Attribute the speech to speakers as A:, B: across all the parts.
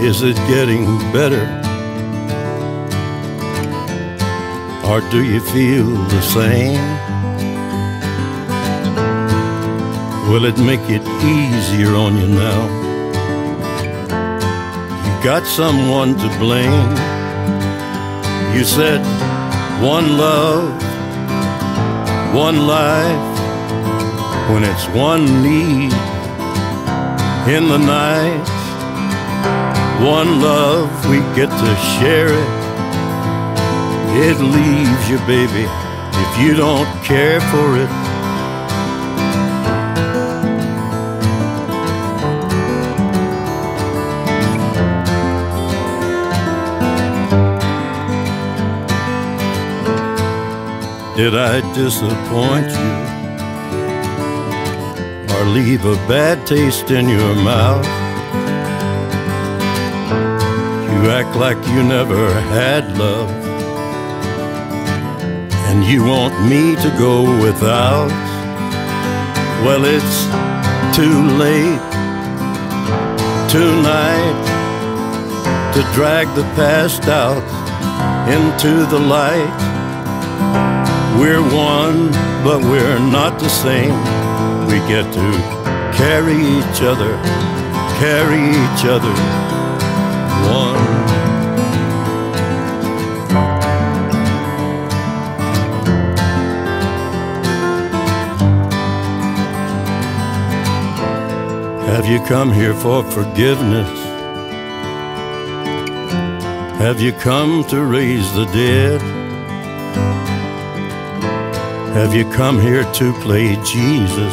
A: Is it getting better? Or do you feel the same? Will it make it easier on you now? You got someone to blame. You said one love, one life, when it's one need in the night. One love, we get to share it. It leaves you, baby, if you don't care for it. Did I disappoint you or leave a bad taste in your mouth? You act like you never had love, and you want me to go without. Well, it's too late tonight to drag the past out into the light. We're one, but we're not the same. We get to carry each other, carry each other, one. Have you come here for forgiveness? Have you come to raise the dead? Have you come here to play Jesus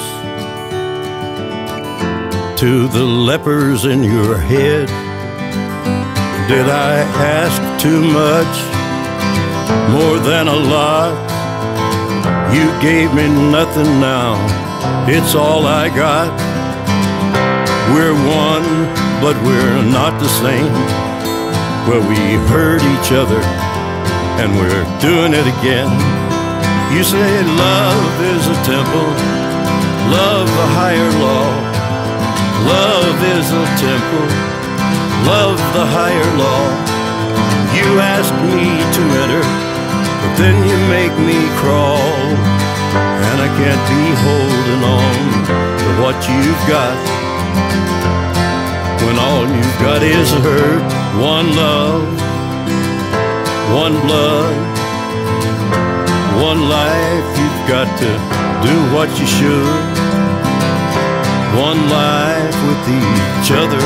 A: to the lepers in your head? Did I ask too much, more than a lot? You gave me nothing now, it's all I got. We're one, but we're not the same. Well, we hurt each other, and we're doing it again. You say love is a temple, love a higher law. Love is a temple, love the higher law. You ask me to enter, but then you make me crawl. And I can't be holding on to what you've got, when all you've got is hurt. One love, one blood, one life. You've got to do what you should. One life with each other,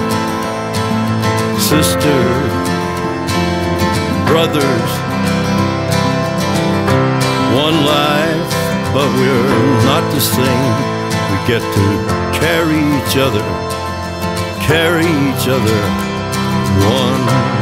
A: sisters, brothers. One life, but we're not the same. We get to carry each other, one.